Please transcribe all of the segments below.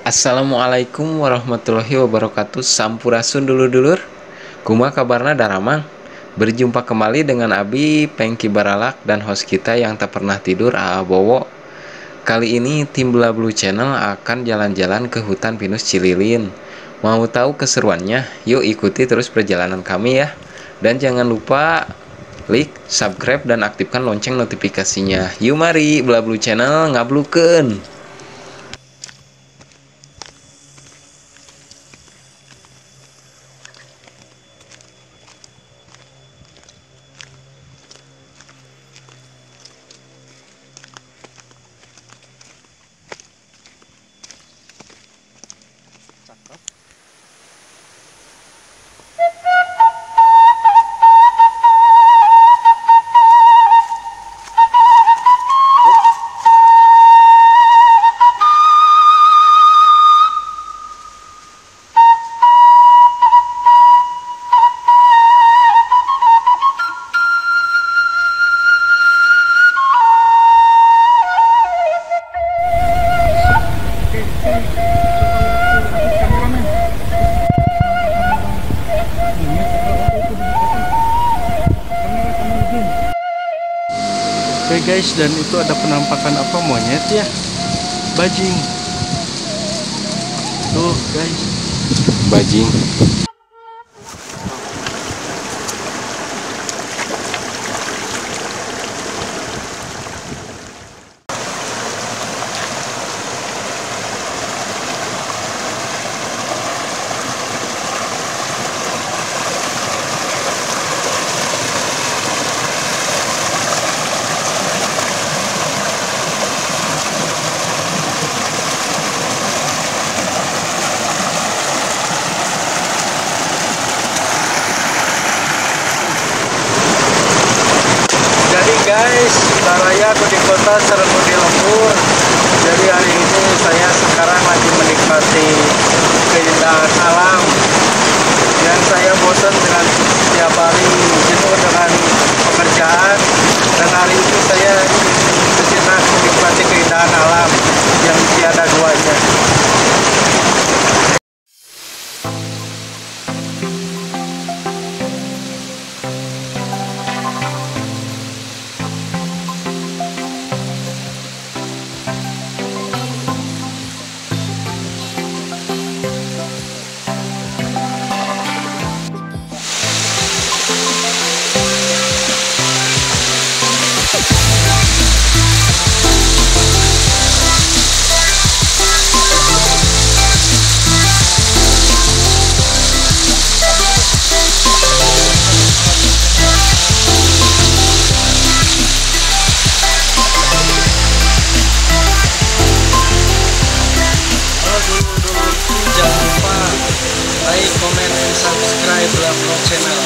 Assalamualaikum warahmatullahi wabarakatuh. Sampurasun dulur-dulur. Kumaha kabarna daramang? Berjumpa kembali dengan Abi Pengki Baralak dan host kita yang tak pernah tidur, Aa Bowo. Kali ini tim Bla Blue Channel akan jalan-jalan ke hutan pinus Cililin. Mau tahu keseruannya? Yuk ikuti terus perjalanan kami ya. Dan jangan lupa like, subscribe, dan aktifkan lonceng notifikasinya. Yuk mari Bla Blue Channel ngablukeun. Oke guys, dan itu ada penampakan apa, monyet ya, bajing tuh guys, Bajing. jadi guys, Baraya di kota Serengudi Lembur. Jadi hari ini saya sekarang lagi menikmati keindahan alam yang saya bosan dengan setiap hari jenuh dengan pekerjaan, dan hari ini saya sejenak menikmati keindahan alam yang tiada duanya. Jangan lupa like, comment, and subscribe Bla Blue Channel.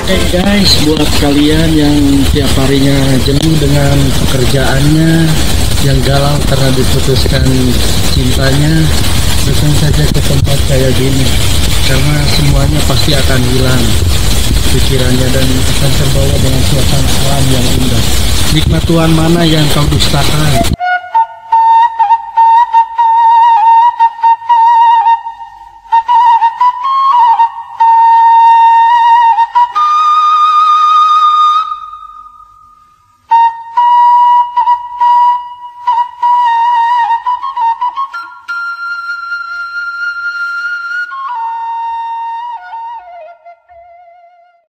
Oke guys, buat kalian yang tiap harinya jenuh dengan pekerjaannya, yang galau karena diputuskan cintanya, datang saja ke tempat kayak gini, karena semuanya pasti akan hilang pikirannya dan akan terbawa dengan suasana alam yang indah. Nikmat Tuhan mana yang kau dustakan?